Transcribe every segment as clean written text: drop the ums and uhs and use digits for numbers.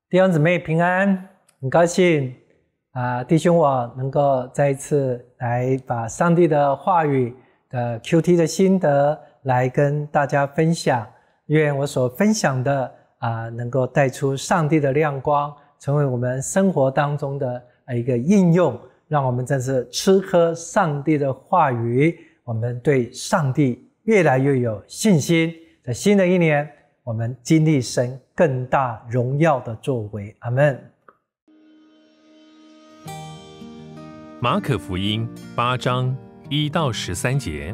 弟兄姊妹平安，很高兴弟兄我能够再一次来把上帝的话语的 QT 的心得来跟大家分享。愿我所分享的能够带出上帝的亮光，成为我们生活当中的一个应用，让我们真是吃喝上帝的话语，我们对上帝越来越有信心。在新的一年，我们经历神更大荣耀的作为。阿们。 马可福音8章1到13节。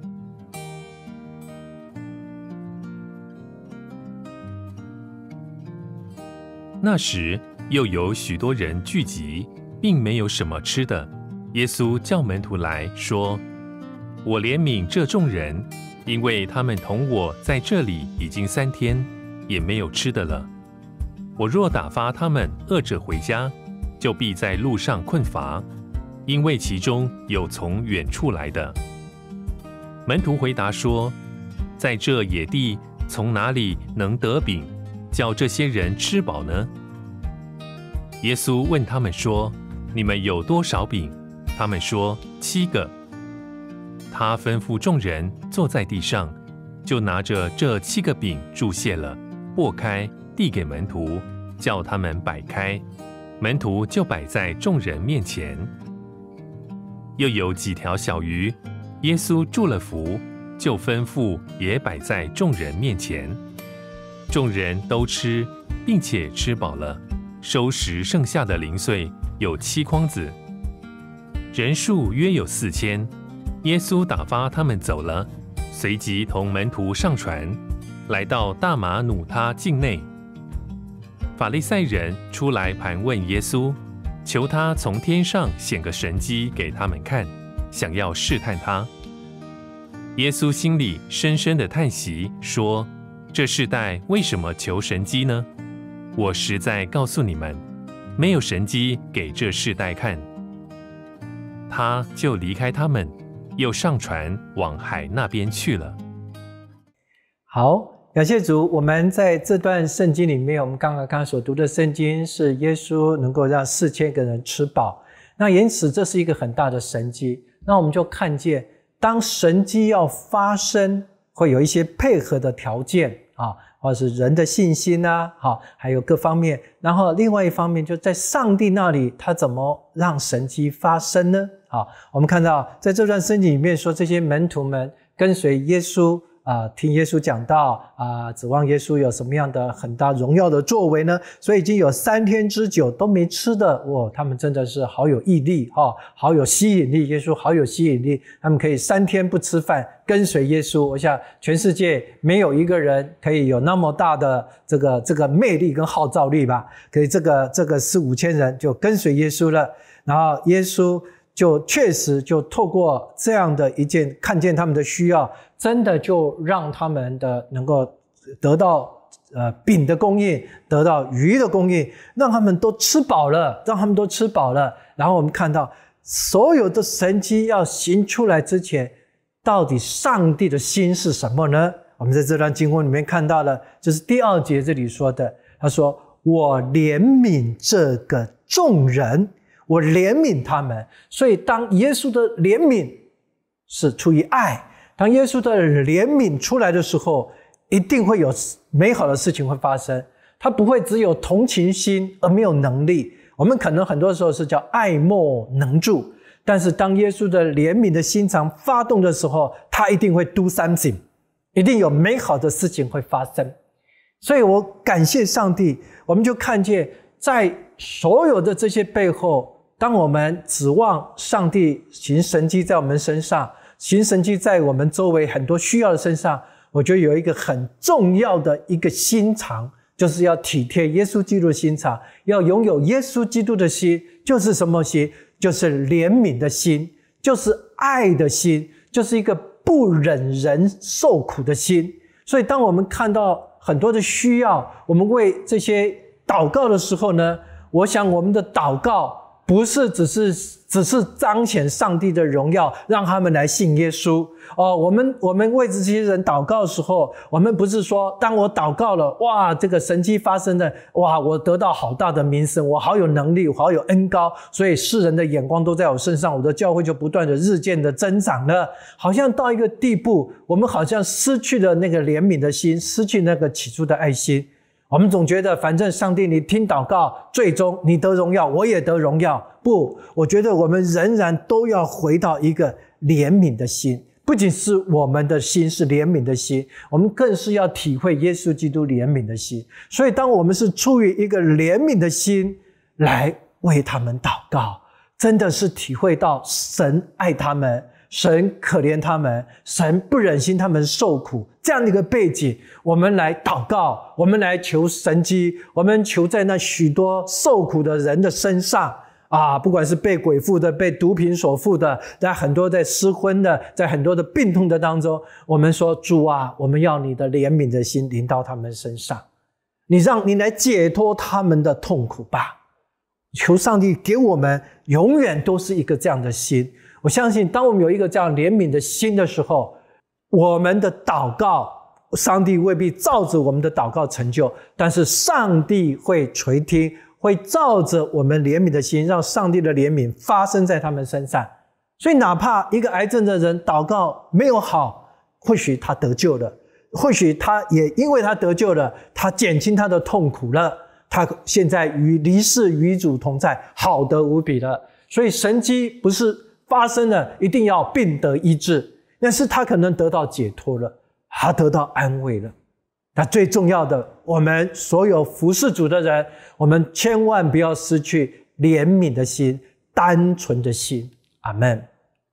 那时又有许多人聚集，并没有什么吃的。耶稣叫门徒来说：我怜悯这众人，因为他们同我在这里已经3天，也没有吃的了。我若打发他们饿着回家，就必在路上困乏，因为其中有从远处来的。门徒回答说：在这野地，从哪里能得饼，叫这些人吃饱呢？耶稣问他们说：你们有多少饼？他们说7个。他吩咐众人坐在地上，就拿着这7个饼祝谢了，擘开递给门徒，叫他们摆开，门徒就摆在众人面前。又有几条小鱼，耶稣祝了福，就吩咐也摆在众人面前。众人都吃，并且吃饱了，收拾剩下的零碎有7筐子，人数约有4000。耶稣打发他们走了，随即同门徒上船，来到大马努他境内。法利赛人出来盘问耶稣，求他从天上显个神迹给他们看，想要试探他。耶稣心里深深的叹息，说：这世代为什么求神迹呢？我实在告诉你们，没有神迹给这世代看。他就离开他们，又上船往海那边去了。 好，感谢主。我们在这段圣经里面，我们刚刚所读的圣经是耶稣能够让4000个人吃饱，那因此这是一个很大的神迹。那我们就看见，当神迹要发生，会有一些配合的条件或者是人的信心还有各方面。然后另外一方面，就在上帝那里，他怎么让神迹发生呢？我们看到在这段圣经里面说，这些门徒们跟随耶稣听耶稣讲道指望耶稣有什么样的很大荣耀的作为呢？所以已经有3天之久都没吃的，他们真的是好有毅力好有吸引力。耶稣好有吸引力，他们可以3天不吃饭跟随耶稣。我想全世界没有一个人可以有那么大的这个魅力跟号召力吧。可以这个4-5千人就跟随耶稣了，然后耶稣就确实就透过这样的一件看见他们的需要，真的就让他们的能够得到饼的供应，得到鱼的供应，让他们都吃饱了。然后我们看到所有的神迹要行出来之前，到底上帝的心是什么呢？我们在这段经文里面看到了，就是第2节这里说的，他说：我怜悯这个众人，我怜悯他们。所以当耶稣的怜悯是出于爱，当耶稣的怜悯出来的时候，一定会有美好的事情会发生。他不会只有同情心而没有能力。我们可能很多时候是叫爱莫能助，但是当耶稣的怜悯的心肠发动的时候，他一定会 do something， 一定有美好的事情会发生。所以我感谢上帝，我们就看见在所有的这些背后，当我们指望上帝行神迹在我们身上，行神迹在我们周围很多需要的身上，我觉得有一个很重要的一个心肠，就是要体贴耶稣基督的心肠，要拥有耶稣基督的心。就是什么心？就是怜悯的心，就是爱的心，就是一个不忍人受苦的心。所以当我们看到很多的需要，我们为这些祷告的时候呢，我想我们的祷告不是只是彰显上帝的荣耀，让他们来信耶稣。我们为这些人祷告的时候，我们不是说当我祷告了，哇，这个神迹发生了，哇，我得到好大的名声，我好有能力，我好有恩膏，所以世人的眼光都在我身上，我的教会就不断的日渐的增长了。好像到一个地步，我们好像失去了那个怜悯的心，失去那个起初的爱心。我们总觉得反正上帝你听祷告，最终你得荣耀，我也得荣耀。不，我觉得我们仍然都要回到一个怜悯的心，不仅是我们的心是怜悯的心，我们更是要体会耶稣基督怜悯的心。所以当我们是出于一个怜悯的心来为他们祷告，真的是体会到神爱他们，神可怜他们，神不忍心他们受苦，这样的一个背景，我们来祷告，我们来求神迹，我们求在那许多受苦的人的身上不管是被鬼附的，被毒品所附的，在很多在失婚的，在很多的病痛的当中，我们说主啊，我们要你的怜悯的心临到他们身上，你来解脱他们的痛苦吧。求上帝给我们永远都是一个这样的心。我相信当我们有一个这样怜悯的心的时候，我们的祷告上帝未必照着我们的祷告成就，但是上帝会垂听，会照着我们怜悯的心，让上帝的怜悯发生在他们身上。所以哪怕一个癌症的人祷告没有好，或许他得救了，或许他也因为他得救了，他减轻他的痛苦了，他现在离世与主同在，好得无比了。所以神迹不是发生了一定要病得医治，但是他可能得到解脱了，他得到安慰了。那最重要的，我们所有服侍主的人，我们千万不要失去怜悯的心，单纯的心。阿们。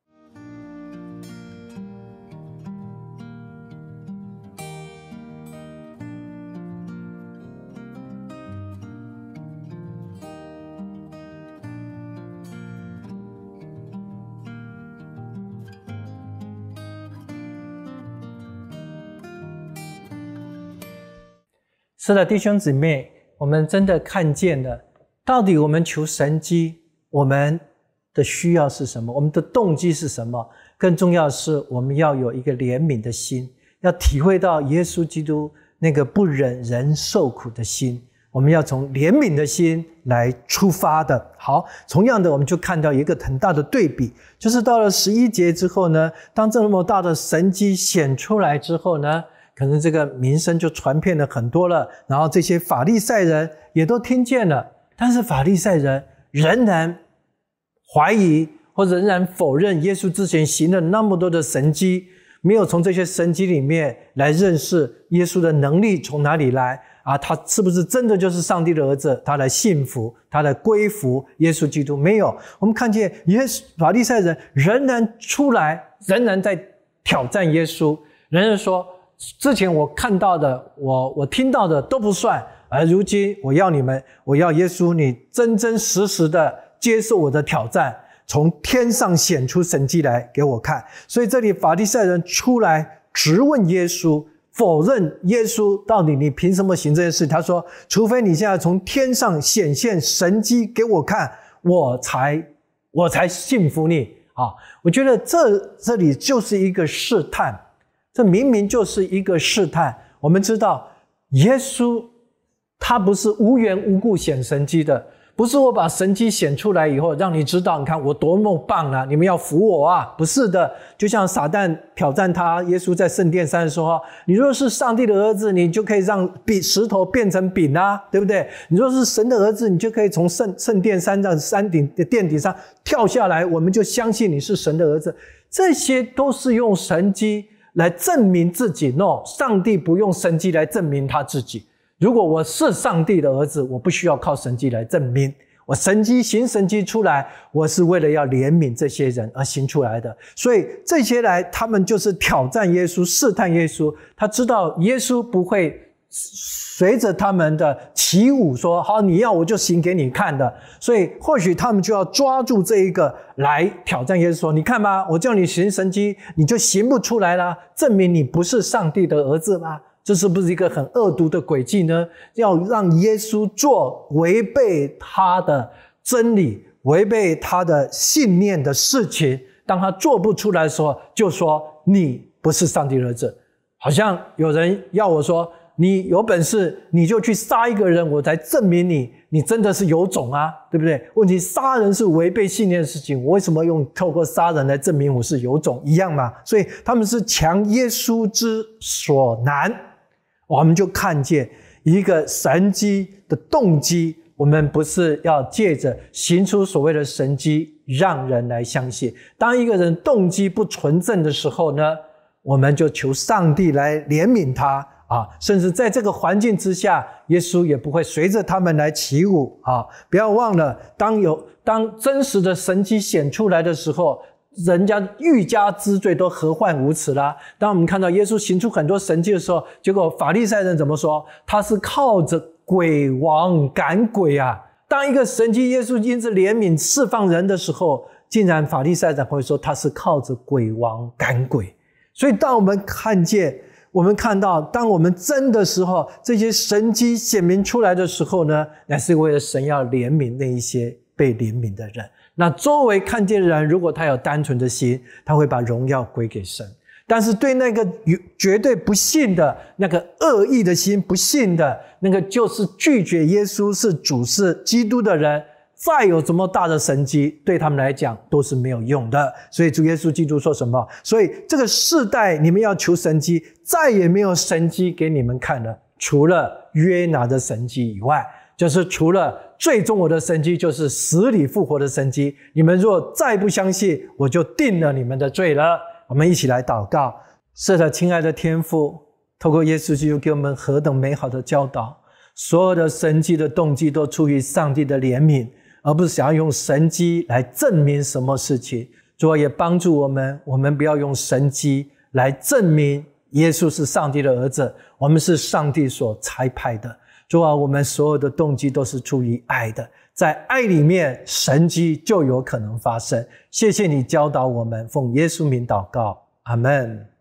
是的，弟兄姊妹，我们真的看见了，到底我们求神迹，我们的需要是什么？我们的动机是什么？更重要的是，我们要有一个怜悯的心，要体会到耶稣基督那个不忍人受苦的心。我们要从怜悯的心来出发的。好，同样的，我们就看到一个很大的对比，就是到了11节之后呢，当这么大的神迹显出来之后呢，可能这个名声就传遍了很多了，然后这些法利赛人也都听见了，但是法利赛人仍然怀疑或者仍然否认耶稣之前行了那么多的神迹，没有从这些神迹里面来认识耶稣的能力从哪里来他是不是真的就是上帝的儿子，他来信服，他来归服耶稣基督。没有，我们看见法利赛人仍然出来，仍然在挑战耶稣，仍然说之前我看到的，我听到的都不算，而如今我要耶稣你真真实实的接受我的挑战，从天上显出神迹来给我看。所以这里法利赛人出来质问耶稣，否认耶稣到底你凭什么行这件事。他说除非你现在从天上显现神迹给我看，我才信服你我觉得这里就是一个试探，这明明就是一个试探。我们知道耶稣他不是无缘无故显神迹的，不是我把神迹显出来以后让你知道，你看我多么棒你们要服我不是的。就像撒旦挑战他，耶稣在圣殿上说，你若是上帝的儿子，你就可以让石头变成饼对不对？你若是神的儿子，你就可以从圣殿山上山顶的殿顶上跳下来，我们就相信你是神的儿子。这些都是用神迹来证明自己。 No， 上帝不用神迹来证明他自己。如果我是上帝的儿子，我不需要靠神迹来证明。我行神迹出来，我是为了要怜悯这些人而行出来的。所以这些他们就是挑战耶稣，试探耶稣。他知道耶稣不会随着他们的起舞说好你要我就行给你看的，所以或许他们就要抓住这一个来挑战耶稣说，你看吧，我叫你行神迹你就行不出来啦，证明你不是上帝的儿子吗？这是不是一个很恶毒的诡计呢？要让耶稣做违背他的真理， 违背他的信念的事情，当他做不出来的时候，就说你不是上帝的儿子。好像有人要我说，你有本事你就去杀一个人，我才证明你真的是有种啊，对不对？问题杀人是违背信念的事情，我为什么用透过杀人来证明我是有种一样嘛？所以他们是强耶稣之所难。我们就看见一个神迹的动机，我们不是要借着行出所谓的神迹让人来相信。当一个人动机不纯正的时候呢，我们就求上帝来怜悯他甚至在这个环境之下，耶稣也不会随着他们来起舞不要忘了，当真实的神迹显出来的时候，人家欲加之罪都何患无辞啦。当我们看到耶稣行出很多神迹的时候，结果法利赛人怎么说？他是靠着鬼王赶鬼啊。当一个神迹耶稣因着怜悯释放人的时候，竟然法利赛人会说他是靠着鬼王赶鬼。所以当我们看到当我们真的时候，这些神迹显明出来的时候呢，乃是为了神要怜悯那一些被怜悯的人。那周围看见的人，如果他有单纯的心，他会把荣耀归给神。但是对那个绝对不信的，那个恶意的心不信的，那个就是拒绝耶稣是主是基督的人，再有这么大的神迹，对他们来讲都是没有用的。所以主耶稣基督说什么？所以这个世代你们要求神迹，再也没有神迹给你们看了，除了约拿的神迹以外，就是除了最终我的神迹，就是死里复活的神迹。你们若再不相信，我就定了你们的罪了。我们一起来祷告。是的，亲爱的天父，透过耶稣基督给我们何等美好的教导，所有的神迹的动机都出于上帝的怜悯，而不是想要用神迹来证明什么事情。主啊，也帮助我们不要用神迹来证明耶稣是上帝的儿子，我们是上帝所差派的。主啊，我们所有的动机都是出于爱的，在爱里面神迹就有可能发生。谢谢你教导我们，奉耶稣名祷告，阿们。